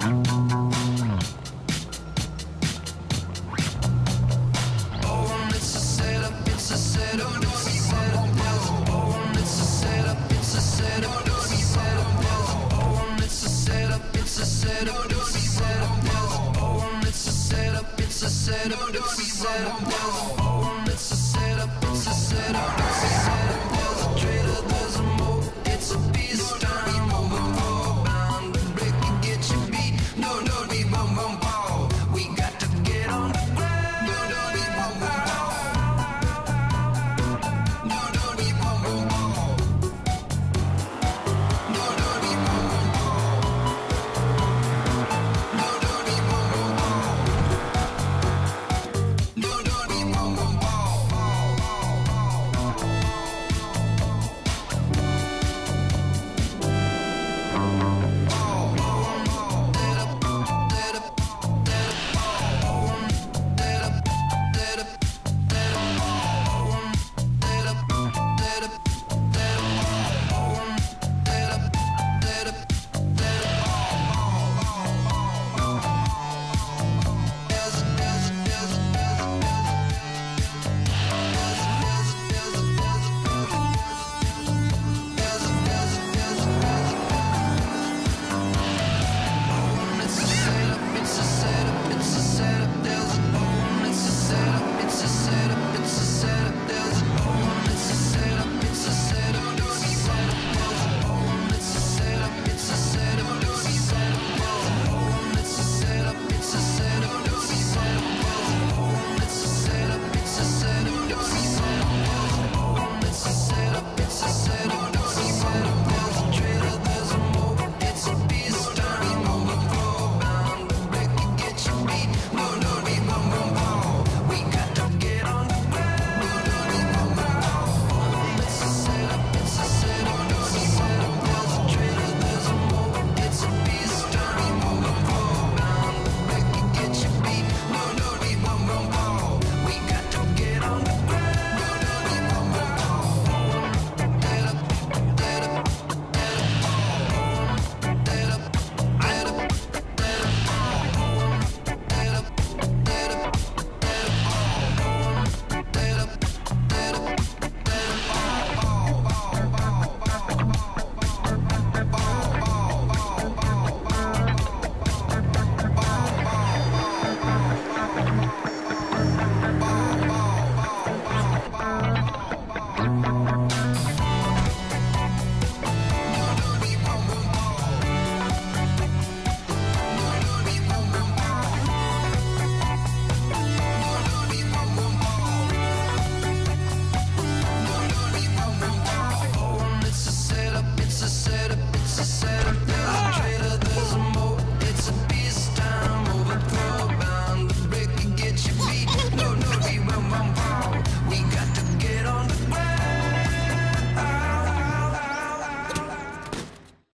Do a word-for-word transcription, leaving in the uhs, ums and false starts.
Oh, it's a setup, it's a setup, it's a setup. Oh, it's a setup, it's a setup, it's a setup. Oh, it's a setup, it's a setup, it's a setup. Oh, it's a setup, it's a setup, it's a setup. Oh, it's a setup, it's a setup.